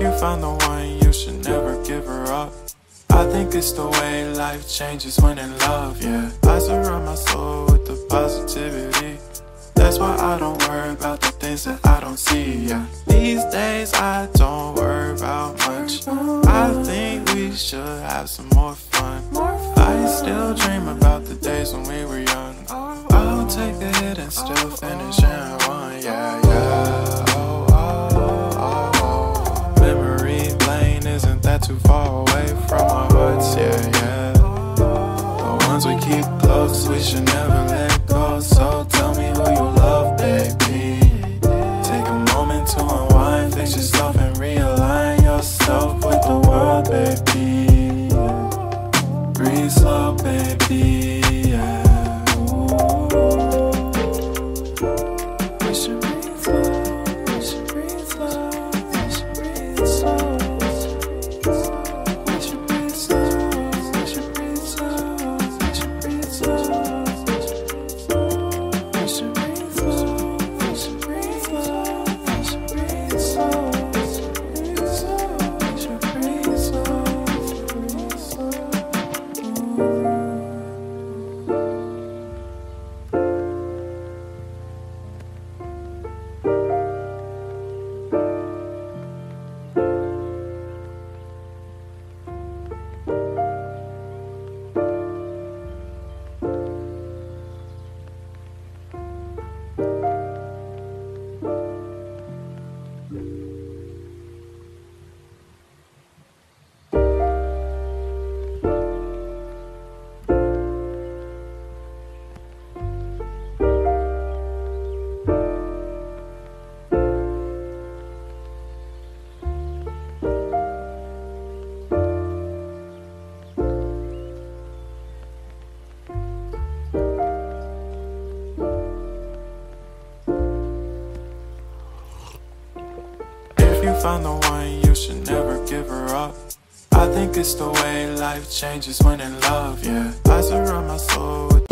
you found the one, you should never give her up. I think it's the way life changes when in love, yeah. I surround my soul with the positivity. That's why I don't worry about the things that I don't see, yeah. These days I don't worry about much. I think we should have some more fun. I still dream about the days when we were young. I'll take a hit and still finish in one, yeah, yeah. Oh, oh, oh, oh. Memory lane, isn't that too far away from our hearts, yeah, yeah. The ones we keep close, we should never let go. So tell me who you love, baby. Take a moment to unwind, fix yourself and realign yourself with the world, baby. Breathe slow, baby, yeah. We should breathe slow, we should breathe slow, we should breathe slow. We should breathe slow, we should breathe slow, we should breathe slow. We should breathe slow, we should breathe slow, we should breathe slow. We should breathe slow, breathe slow. Found the one, you should never give her up. I think it's the way life changes when in love, yeah. I surround my soul with